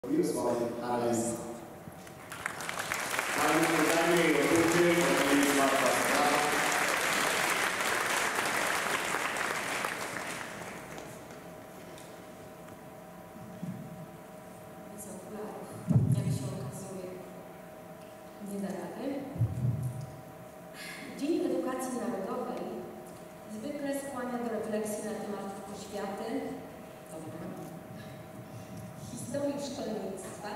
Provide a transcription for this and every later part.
Mirosław Halemsa. Mamy pytanie i otuchy od Mirosława Sprawa. Bez okularów, jak się okazuje, nie da rady. Dzień Edukacji Narodowej zwykle skłania do refleksji na temat oświaty, historii szkolnictwa.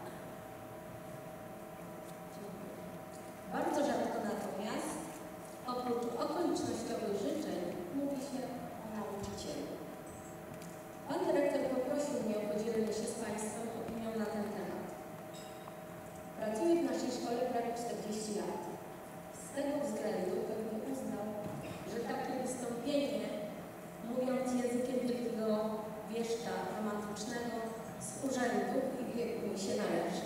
Bardzo rzadko natomiast oprócz okolicznościowych życzeń mówi się o nauczycielu. Pan dyrektor poprosił mnie o podzielenie się z Państwem opinią na ten temat. Pracuję w naszej szkole prawie 40 lat. Z tego względu pewnie uznał, że takie wystąpienie, mówiąc językiem wielkiego wieszcza romantycznego, z urzędów i wieku mi się należy.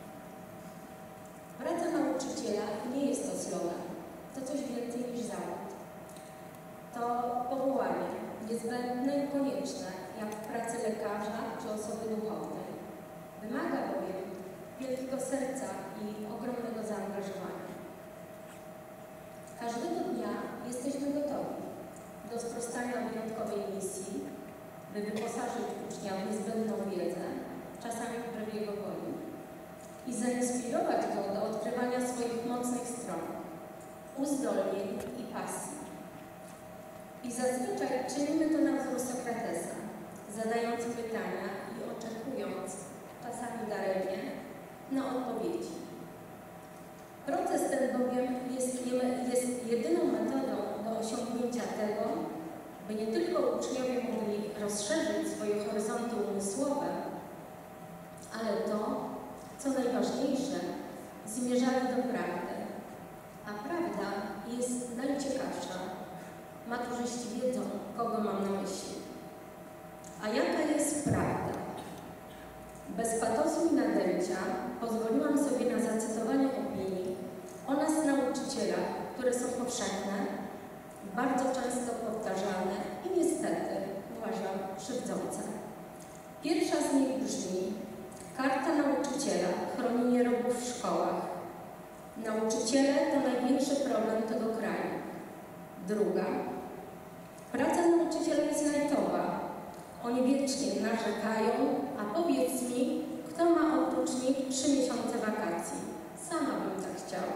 Praca nauczyciela nie jest to slogan, to coś więcej niż zawód. To powołanie niezbędne i konieczne, jak w pracy lekarza czy osoby duchownej. Wymaga bowiem wielkiego serca i ogromnego zaangażowania. Każdego dnia jesteśmy gotowi do sprostania wyjątkowej misji, by wyposażyć ucznia w niezbędną wiedzę, czasami wbrew jego woli, i zainspirować go do odkrywania swoich mocnych stron, uzdolnień i pasji. I zazwyczaj czynimy to na wzór Sokratesa, zadając pytania i oczekując, czasami daremnie, na odpowiedzi. Proces ten bowiem jest jedyną metodą do osiągnięcia tego, by nie tylko uczniowie mogli rozszerzyć swoje horyzonty umysłowe, ale to, co najważniejsze, zmierzali do prawdy. A prawda jest najciekawsza. Maturzyści wiedzą, kogo mam na myśli. A jaka jest prawda? Bez patosu i nadęcia pozwoliłam sobie na zacytowanie opinii o nas nauczycielach, które są powszechne, bardzo często powtarzane i niestety, uważam, krzywdzące. Pierwsza z nich brzmi: Karta nauczyciela chroni nierobów w szkołach. Nauczyciele to największy problem tego kraju. Druga: praca nauczyciela jest lajtowa. Oni wiecznie narzekają, a powiedz mi, kto ma oprócz nich 3 miesiące wakacji? Sama bym tak chciała.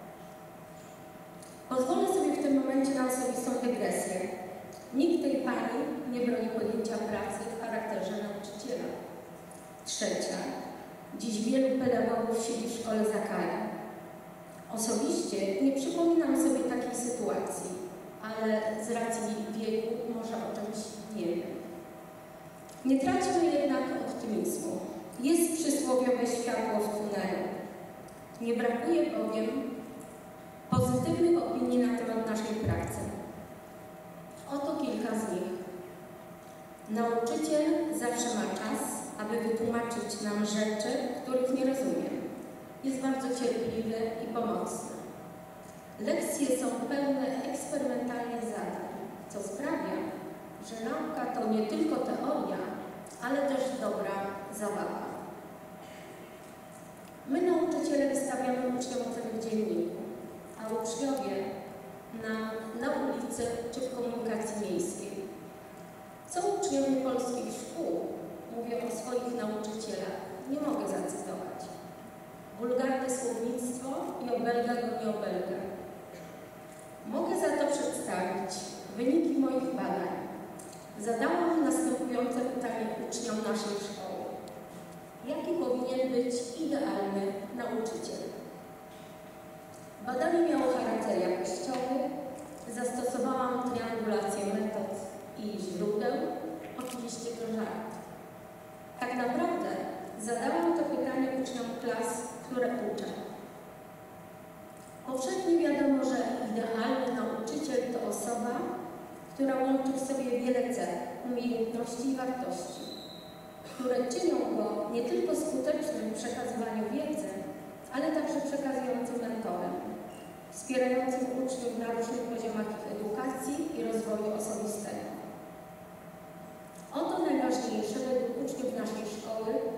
Pozwolę sobie w tym momencie na osobistą dygresję. Nikt tej pani nie broni podjęcia pracy w charakterze nauczyciela. Trzecia. Dziś wielu pedagogów siedzi w szkole za karę. Osobiście nie przypominam sobie takiej sytuacji, ale z racji wieku może o czymś nie wiem. Nie traćmy jednak optymizmu. Jest przysłowiowe światło w tunelu. Nie brakuje bowiem pozytywnych opinii na temat naszej pracy. Oto kilka z nich. Nauczyciel zawsze ma czas, aby wytłumaczyć nam rzeczy, których nie rozumie. Jest bardzo cierpliwy i pomocny. Lekcje są pełne eksperymentalnych zadań, co sprawia, że nauka to nie tylko teoria, ale też dobra zabawa. My, nauczyciele, wystawiamy uczniom oceny w dzienniku, a uczniowie na ulicy czy w komunikacji miejskiej. Co uczniowie polskich szkół mówią o swoich nauczycielach, nie mogę zacytować. Wulgarne słownictwo i obelga go nie obelga. Mogę za to przedstawić wyniki moich badań. Zadałam następujące pytanie uczniom naszej szkoły. Jaki powinien być idealny nauczyciel? Badanie miało charakter jakościowy. Zastosowałam triangulację metod i źródeł. Oczywiście to żart. Tak naprawdę zadałam to pytanie uczniom klas, które uczę. Powszechnie wiadomo, że idealny nauczyciel to osoba, która łączy w sobie wiele cech, umiejętności i wartości, które czynią go nie tylko skutecznym w przekazywaniu wiedzy, ale także przekazującym mentorem, wspierającym uczniów na różnych poziomach ich edukacji i rozwoju osobistego. Oto najważniejsze według uczniów naszej szkoły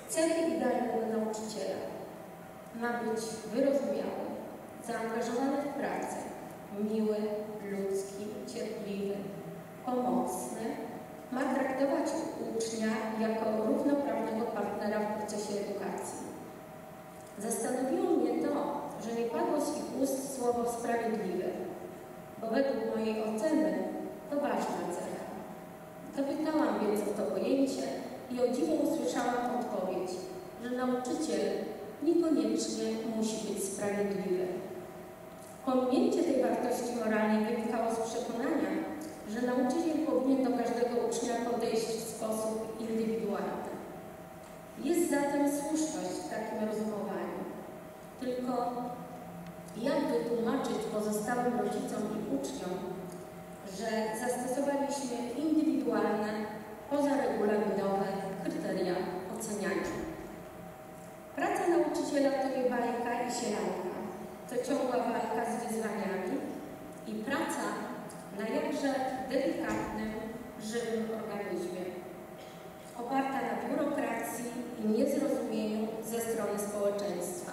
Cechy idealnego nauczyciela: ma być wyrozumiały, zaangażowany w pracę, miły, ludzki, cierpliwy, pomocny, ma traktować ucznia jako równoprawnego partnera w procesie edukacji. Zastanowiło mnie to, że nie padło z ich ust słowo sprawiedliwe, bo według mojej oceny to ważna cecha. Dopytałam więc o to pojęcie i o dziwo usłyszałam odpowiedź, że nauczyciel niekoniecznie musi być sprawiedliwy. Pominięcie tej wartości moralnej wynikało z przekonania, że nauczyciel powinien do każdego ucznia podejść w sposób indywidualny. Jest zatem słuszność w takim rozumowaniu. Tylko jak wytłumaczyć pozostałym rodzicom i uczniom, że zastosowaliśmy indywidualne, pozaregulaminowe kryteria oceniania? Praca nauczyciela to nie bajka i sielanka, to ciągła walka z wyzwaniami i praca na jakże delikatnym, żywym organizmie, oparta na biurokracji i niezrozumieniu ze strony społeczeństwa.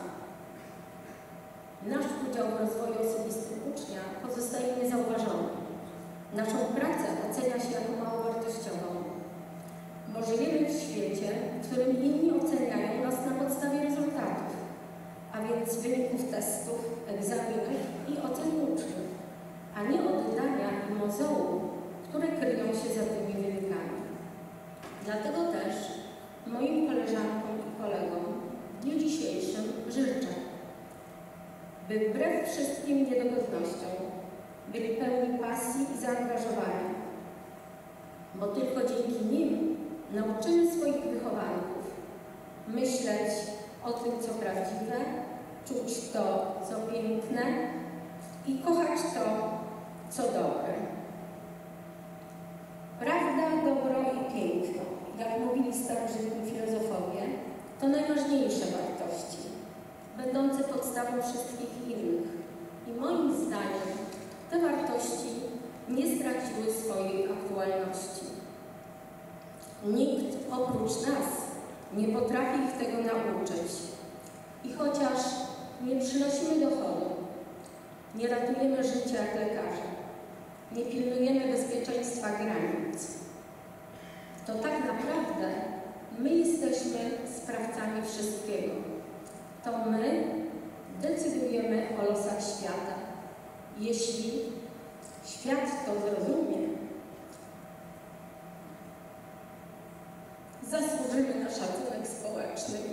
Nasz udział w rozwoju osobistym ucznia pozostaje niezauważony. Naszą pracę ocenia się jako mało wartościową, bo żyjemy w świecie, w którym inni oceniają nas na podstawie rezultatów, a więc wyników testów, egzaminów i ocen uczniów, a nie oddania i mozołu, które kryją się za tymi wynikami. Dlatego też moim koleżankom i kolegom w dniu dzisiejszym życzę, by wbrew wszystkim niedogodnościom byli pełni pasji i zaangażowania, bo tylko dzięki nim nauczymy swoich wychowanków myśleć o tym, co prawdziwe, czuć to, co piękne i kochać to, co dobre. Prawda, dobro i piękno, jak mówili starożytni filozofowie, to najważniejsze wartości, będące podstawą wszystkich innych. I moim zdaniem te wartości nie straciły swojej aktualności. Nikt oprócz nas nie potrafi ich tego nauczyć. I chociaż nie przynosimy dochodu, nie ratujemy życia jak lekarze, nie pilnujemy bezpieczeństwa granic, to tak naprawdę my jesteśmy sprawcami wszystkiego. To my decydujemy o losach świata. Jeśli świat to zrozumie, zasłużymy na szacunek społeczny.